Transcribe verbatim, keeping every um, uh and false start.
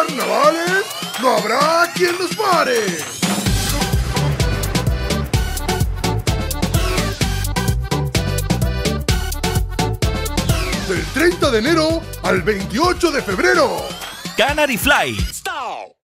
carnavales, no habrá quien nos pare. Del treinta de enero al veintiocho de febrero. Canary Flights.